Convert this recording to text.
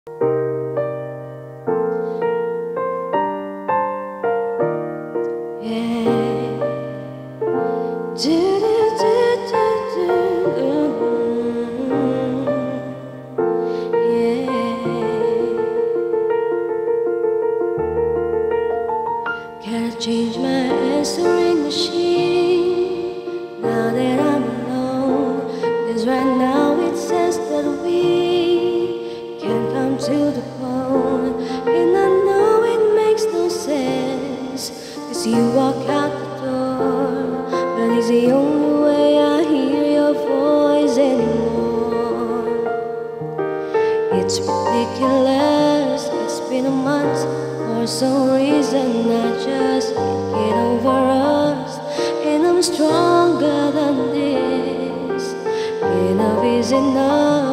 Gotta change my answering machine now that I'm alone. 'Cause right now it says that we can't come to the phone. And I know it makes no sense, 'cause you walk out the door, but it's the only way I hear your voice anymore. It's ridiculous, it's been a month. For some reason I just can't get over us. And I'm stronger than this. Enough is enough.